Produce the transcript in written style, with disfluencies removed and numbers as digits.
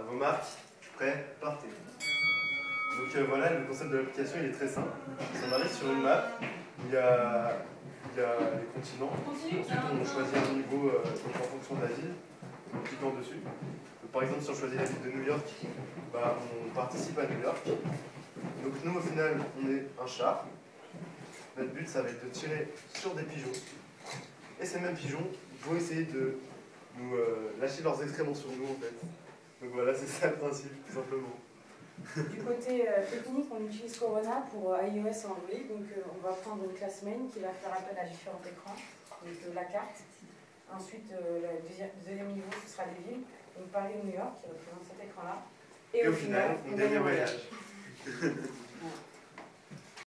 vos marques, prêts, partez. Donc voilà, le concept de l'application il est très simple. On arrive sur une map, il y a les continents. Ensuite on choisit un niveau en fonction de la ville, en cliquant dessus. Donc, par exemple si on choisit la ville de New York, bah, on participe à New York. Donc nous au final on est un chat. Notre but ça va être de tirer sur des pigeons. Et ces mêmes pigeons vont essayer de nous lâcher leurs excréments sur nous en fait. Donc voilà, c'est ça le principe, tout simplement. Du côté technique, on utilise Corona pour iOS et Android. Donc on va prendre une classe main qui va faire appel à différents écrans, donc la carte. Ensuite, le deuxième niveau, ce sera les villes. Donc Paris ou New York qui représente cet écran-là. Et au final, on gagne un voyage. Voilà.